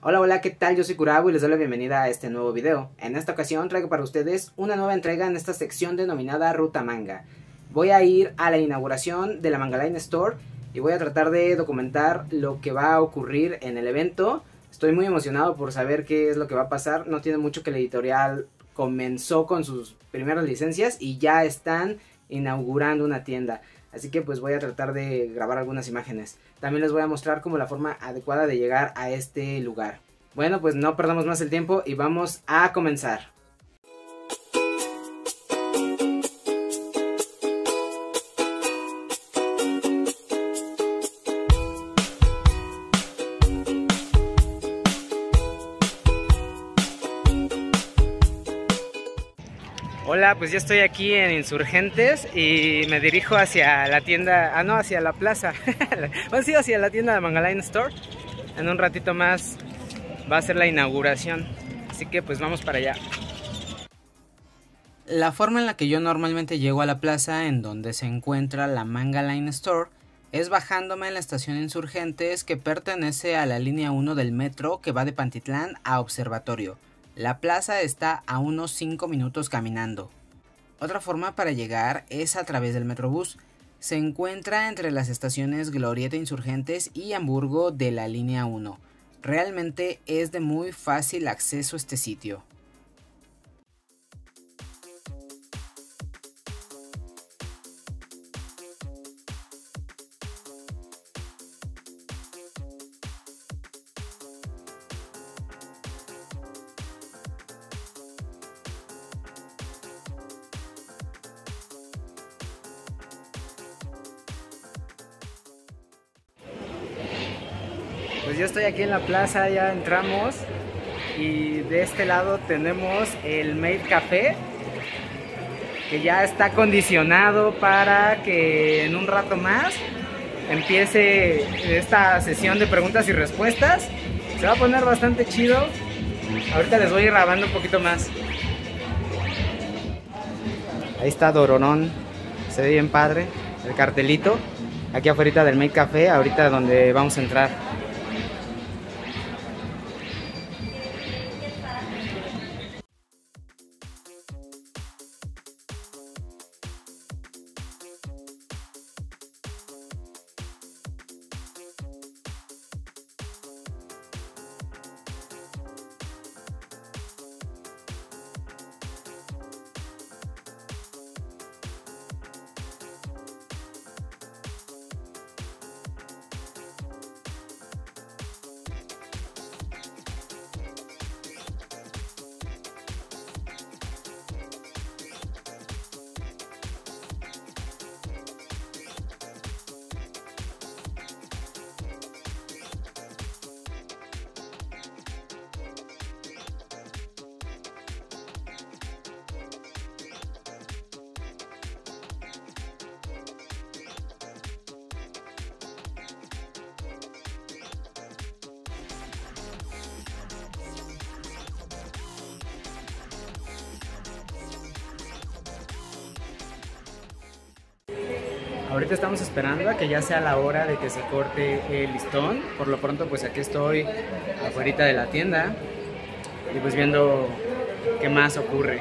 Hola, hola, ¿qué tal? Yo soy Kurabu y les doy la bienvenida a este nuevo video. En esta ocasión traigo para ustedes una nueva entrega en esta sección denominada Ruta Manga. Voy a ir a la inauguración de la Manga Line Store y voy a tratar de documentar lo que va a ocurrir en el evento. Estoy muy emocionado por saber qué es lo que va a pasar. No tiene mucho que la editorial comenzó con sus primeras licencias y ya están inaugurando una tienda. Así que pues voy a tratar de grabar algunas imágenes. También les voy a mostrar como la forma adecuada de llegar a este lugar. Bueno, pues no perdamos más el tiempo y vamos a comenzar. Hola, pues ya estoy aquí en Insurgentes y me dirijo hacia la tienda, hacia la plaza. Sí, hacia la tienda de Manga Line Store. En un ratito más va a ser la inauguración, así que pues vamos para allá. La forma en la que yo normalmente llego a la plaza en donde se encuentra la Manga Line Store es bajándome en la estación Insurgentes, que pertenece a la línea 1 del metro que va de Pantitlán a Observatorio. La plaza está a unos 5 minutos caminando. Otra forma para llegar es a través del Metrobús. Se encuentra entre las estaciones Glorieta Insurgentes y Hamburgo de la línea 1. Realmente es de muy fácil acceso este sitio. Pues yo estoy aquí en la plaza, ya entramos y de este lado tenemos el Made Café, que ya está acondicionado para que en un rato más empiece esta sesión de preguntas y respuestas. Se va a poner bastante chido. Ahorita les voy a ir grabando un poquito más. Ahí está Dororón, se ve bien padre el cartelito. Aquí afuera del Made Café, ahorita donde vamos a entrar. Ahorita estamos esperando a que ya sea la hora de que se corte el listón. Por lo pronto pues aquí estoy afuera de la tienda y pues viendo qué más ocurre.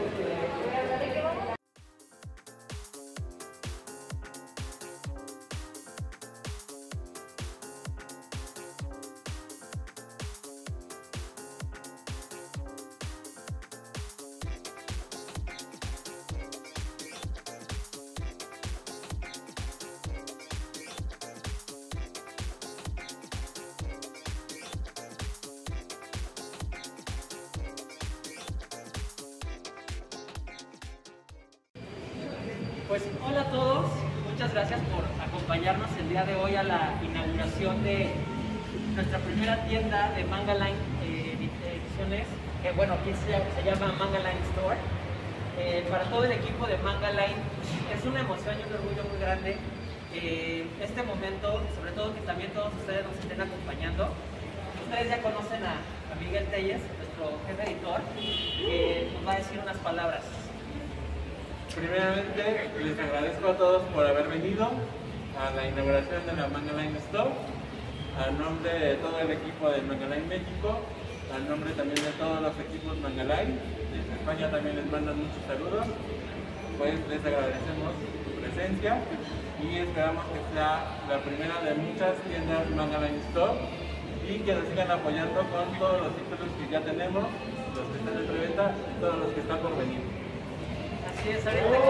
Pues hola a todos, muchas gracias por acompañarnos el día de hoy a la inauguración de nuestra primera tienda de Manga Line Ediciones, que bueno, aquí se llama Manga Line Store. Para todo el equipo de Manga Line es una emoción y un orgullo muy grande este momento, sobre todo que también todos ustedes nos estén acompañando. Ustedes ya conocen a Miguel Telles, nuestro jefe editor, que nos va a decir unas palabras. Primeramente, les agradezco a todos por haber venido a la inauguración de la Manga Line Store. a nombre de todo el equipo de Mangaline México, a nombre también de todos los equipos Mangaline, desde España también les mandan muchos saludos, pues les agradecemos su presencia y esperamos que sea la primera de muchas tiendas Mangaline Store y que nos sigan apoyando con todos los títulos que ya tenemos, los que están en preventa y todos los que están por venir. Así es,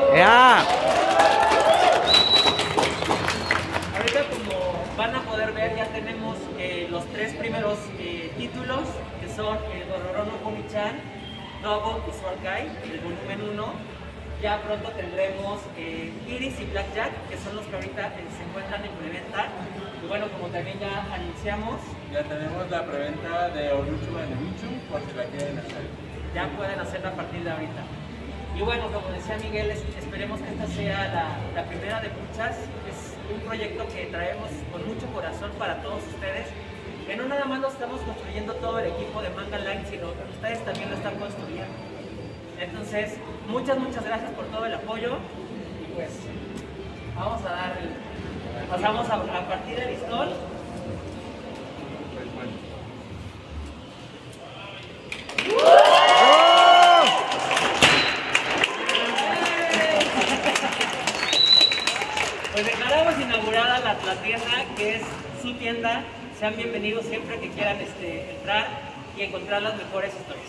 ahorita como van a poder ver, ya tenemos los 3 primeros títulos, que son el Dororo no Komi-chan, Double y Sword Guy, el volumen 1. Ya pronto tendremos Iris y Blackjack, que son los que ahorita se encuentran en preventa. Y bueno, como también ya anunciamos, ya tenemos la preventa de Oruchu en Oruchu, por si la quieren hacer. Ya pueden hacerla a partir de ahorita. Y bueno, como decía Miguel, esperemos que esta sea la primera de muchas. Es un proyecto que traemos con mucho corazón para todos ustedes. Que no nada más lo estamos construyendo todo el equipo de Mangaline, sino que ustedes también lo están construyendo. Entonces, muchas gracias por todo el apoyo. Y pues, vamos a dar pasamos a partir del listón. Pues declaramos inaugurada la tienda, que es su tienda. Sean bienvenidos siempre que quieran entrar y encontrar las mejores historias.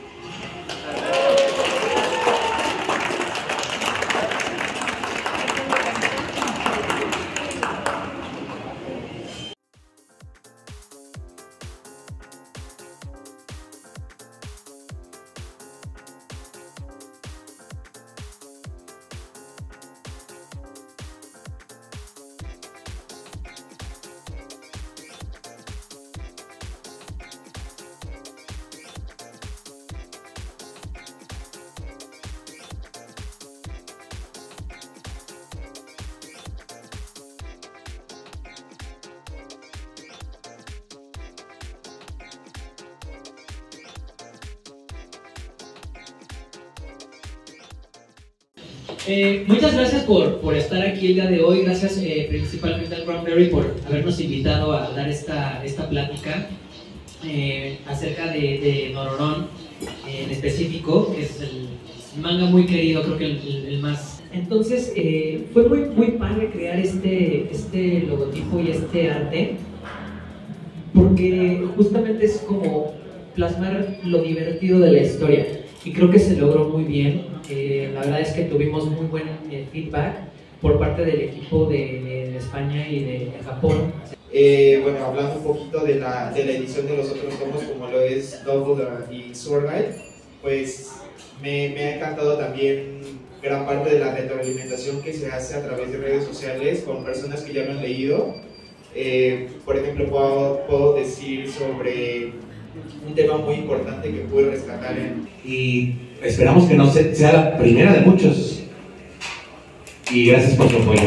Muchas gracias por estar aquí el día de hoy. Gracias principalmente al Cranberry por habernos invitado a dar esta plática acerca de Dororón en específico, que es el manga muy querido, creo que el más. Entonces fue muy padre crear este logotipo y este arte, porque justamente es como plasmar lo divertido de la historia. Y creo que se logró muy bien. La verdad es que tuvimos muy buen feedback por parte del equipo de España y de Japón. Bueno, hablando un poquito de la edición de los otros tomos, como lo es Double y Sword Guide, pues me ha encantado también gran parte de la retroalimentación que se hace a través de redes sociales con personas que ya lo han leído. Por ejemplo, puedo decir sobre un tema muy importante que pude rescatar y esperamos que no sea la primera de muchos, y gracias por su apoyo.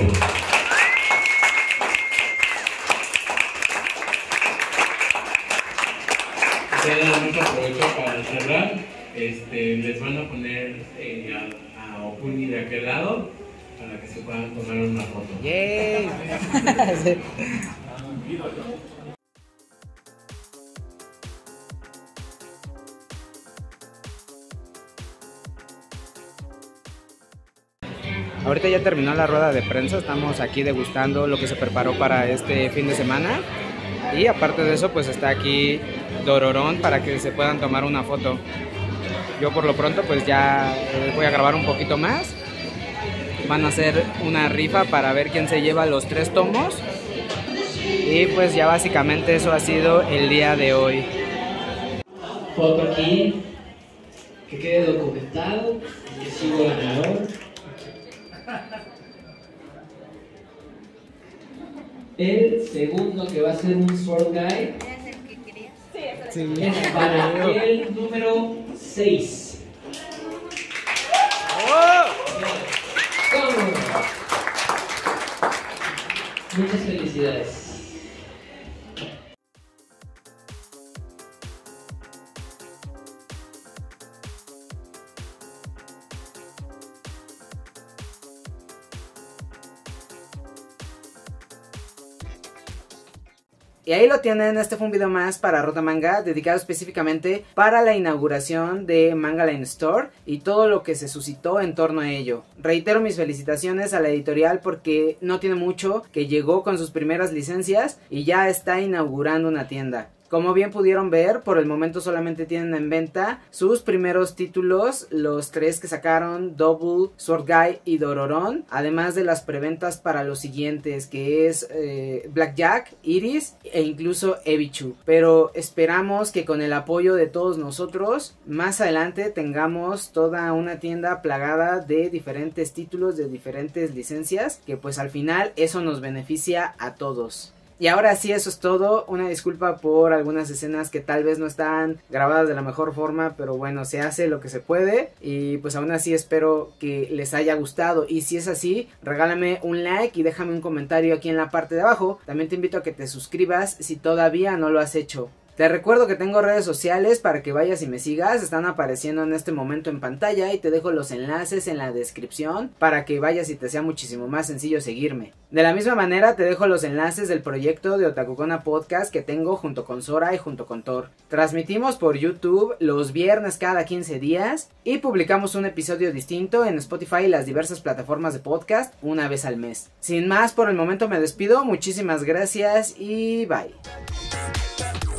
Mucho aprovecho para cerrar. Les van a poner a Okuni de aquel lado para que se puedan tomar una foto. ¡Yay! Ahorita ya terminó la rueda de prensa, estamos aquí degustando lo que se preparó para este fin de semana. Y aparte de eso, pues está aquí Dororón para que se puedan tomar una foto. Yo por lo pronto pues ya voy a grabar un poquito más. Van a hacer una rifa para ver quién se lleva los 3 tomos. Y pues ya básicamente eso ha sido el día de hoy. Foto aquí, que quede documentado, que sigo ganador. El segundo, que va a ser un Sword Guy, es para el número 6. Muchas felicidades. Y ahí lo tienen, este fue un video más para Ruta Manga, dedicado específicamente para la inauguración de Manga Line Store y todo lo que se suscitó en torno a ello. Reitero mis felicitaciones a la editorial porque no tiene mucho que llegó con sus primeras licencias y ya está inaugurando una tienda. Como bien pudieron ver, por el momento solamente tienen en venta sus primeros títulos, los 3 que sacaron, Double, Sword Guy y Dororon, además de las preventas para los siguientes, que es Blackjack, Iris e incluso Ebichu. Pero esperamos que con el apoyo de todos nosotros, más adelante tengamos toda una tienda plagada de diferentes títulos, de diferentes licencias, que pues al final eso nos beneficia a todos. Y ahora sí, eso es todo. Una disculpa por algunas escenas que tal vez no están grabadas de la mejor forma, pero bueno, se hace lo que se puede. Y pues aún así espero que les haya gustado. Y si es así, regálame un like y déjame un comentario aquí en la parte de abajo. También te invito a que te suscribas si todavía no lo has hecho. Te recuerdo que tengo redes sociales para que vayas y me sigas, están apareciendo en este momento en pantalla y te dejo los enlaces en la descripción para que vayas y te sea muchísimo más sencillo seguirme. De la misma manera te dejo los enlaces del proyecto de Otakukona Podcast que tengo junto con Sora y junto con Thor. Transmitimos por YouTube los viernes cada 15 días y publicamos un episodio distinto en Spotify y las diversas plataformas de podcast una vez al mes. Sin más, por el momento me despido, muchísimas gracias y bye.